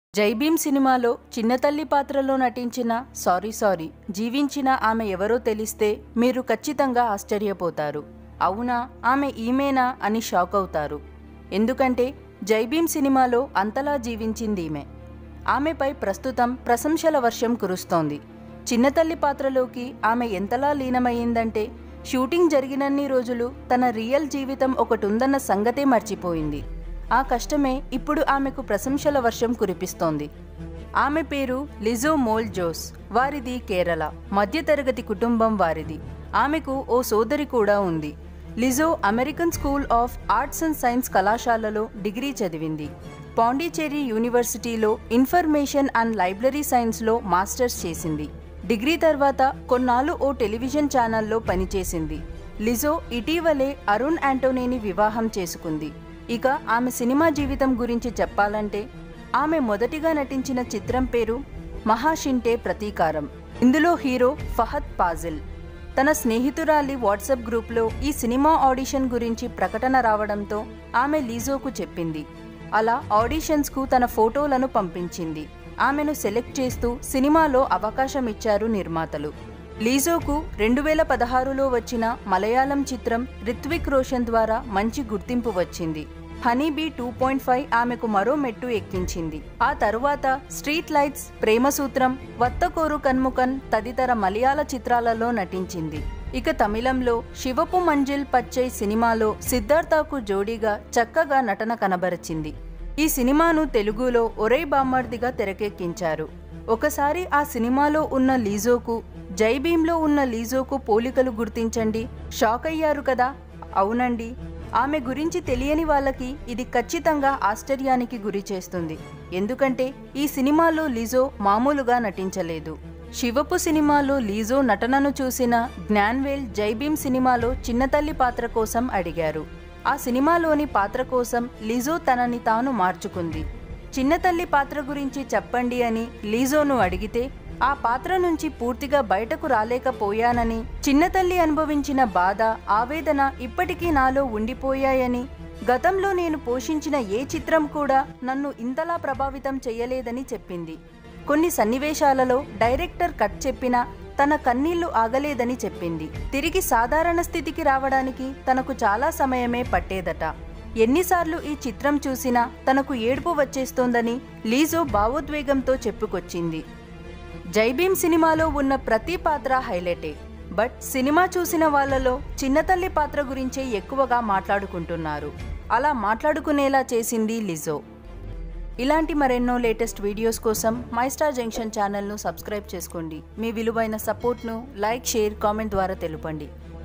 జై భీమ్ సినిమాలో చిన్నతల్లి పాత్రలో నటించిన సారీ సారీ జీవించిన ఆమె ఎవరో తెలిస్తే మీరు ఖచ్చితంగా ఆశ్చర్యపోతారు. అవునా, ఆమె ఈమెనా అని షాక్ అవుతారు. ఎందుకంటే జై భీమ్ సినిమాలో అంతలా జీవించింది ఈమె. ఆమెపై ప్రస్తుతం ప్రశంసల వర్షం కురుస్తోంది. చిన్నతల్లి పాత్రలోకి ఆమె ఎంతలా లీనమయ్యిందంటే షూటింగ్ జరిగినన్ని రోజులు తన రియల్ జీవితం ఒకటుందన్న సంగతే మర్చిపోయింది. ఆ కష్టమే ఇప్పుడు ఆమెకు ప్రశంసల వర్షం కురిపిస్తోంది. ఆమె పేరు లిజో మోల్ జోస్. వారిది కేరళ, మధ్యతరగతి కుటుంబం వారిది. ఆమెకు ఓ సోదరి కూడా ఉంది. Lijo American school of arts and science కళాశాలలో డిగ్రీ చదివింది. పాండిచేరి యూనివర్సిటీలో ఇన్ఫర్మేషన్ అండ్ లైబ్రరీ సైన్స్లో మాస్టర్స్ చేసింది. డిగ్రీ తర్వాత కొన్నాళ్ళు ఓ టెలివిజన్ ఛానల్లో పనిచేసింది. లిజో ఇటీవలే అరుణ్ యాంటోనీని వివాహం చేసుకుంది. ఇక ఆమె సినిమా జీవితం గురించి చెప్పాలంటే ఆమె మొదటిగా నటించిన చిత్రం పేరు మహాషింటే ప్రతీకారం. ఇందులో హీరో ఫహద్ ఫాజిల్. తన స్నేహితురాలి వాట్సాప్ గ్రూప్లో ఈ సినిమా ఆడిషన్ గురించి ప్రకటన రావడంతో ఆమె లిజోకు చెప్పింది. అలా ఆడిషన్స్కు తన ఫోటోలను పంపించింది. ఆమెను సెలెక్ట్ చేస్తూ సినిమాలో అవకాశం ఇచ్చారు నిర్మాతలు. లిజోకు 2016లో వచ్చిన మలయాళం చిత్రం రిత్విక్ రోషన్ ద్వారా మంచి గుర్తింపు వచ్చింది. హనీబీ 2.5 ఆమెకు మరో మెట్టు ఎక్కించింది. ఆ తరువాత స్ట్రీట్ లైట్స్, ప్రేమసూత్రం, వత్తకోరు కన్ముకన్ తదితర మలయాళ చిత్రాలలో నటించింది. ఇక తమిళంలో శివపు మంజిల్ పచ్చై సినిమాలో సిద్ధార్థకు జోడీగా చక్కగా నటన కనబరిచింది. ఈ సినిమాను తెలుగులో ఒరై బామ్మర్దిగా తెరకెక్కించారు. ఒకసారి ఆ సినిమాలో ఉన్న లిజోకు జై భీమ్లో ఉన్న లిజోకు పోలికలు గుర్తించండి. షాక్ అయ్యారు కదా? అవునండి, ఆమె గురించి తెలియని వాళ్ళకి ఇది ఖచ్చితంగా ఆశ్చర్యానికి గురి చేస్తుంది. ఎందుకంటే ఈ సినిమాలో లిజో మామూలుగా నటించలేదు. శివపు సినిమాలో లిజో నటనను చూసిన జ్ఞాన్వేల్ జై భీమ్ సినిమాలో చిన్నతల్లి పాత్ర కోసం అడిగారు. ఆ సినిమాలోని పాత్ర కోసం లిజో తనని తాను మార్చుకుంది. చిన్నతల్లి పాత్ర గురించి చెప్పండి అని లిజోను అడిగితే ఆ పాత్ర నుంచి పూర్తిగా బయటకు రాలేకపోయానని, చిన్నతల్లి అనుభవించిన బాధ, ఆవేదన ఇప్పటికీ నాలో ఉండిపోయాయని, గతంలో నేను పోషించిన ఏ చిత్రం కూడా నన్ను ఇంతలా ప్రభావితం చేయలేదని చెప్పింది. కొన్ని సన్నివేశాలలో డైరెక్టర్ కట్ చెప్పినా తన కన్నీళ్లు ఆగలేదని చెప్పింది. తిరిగి సాధారణ స్థితికి రావడానికి తనకు చాలా సమయమే పట్టేదట. ఎన్నిసార్లు ఈ చిత్రం చూసినా తనకు ఏడుపు వచ్చేస్తోందని లిజో భావోద్వేగంతో చెప్పుకొచ్చింది. జై భీమ్ సినిమాలో ఉన్న ప్రతి పాత్ర హైలైటే. బట్ సినిమా చూసిన వాళ్లలో చిన్నతల్లి పాత్ర గురించే ఎక్కువగా మాట్లాడుకుంటున్నారు. అలా మాట్లాడుకునేలా చేసింది లిజో. ఇలాంటి మరెన్నో లేటెస్ట్ వీడియోస్ కోసం మై స్టార్ జంక్షన్ ఛానల్ను సబ్స్క్రైబ్ చేసుకోండి. మీ విలువైన సపోర్ట్ను లైక్, షేర్, కామెంట్ ద్వారా తెలుపండి.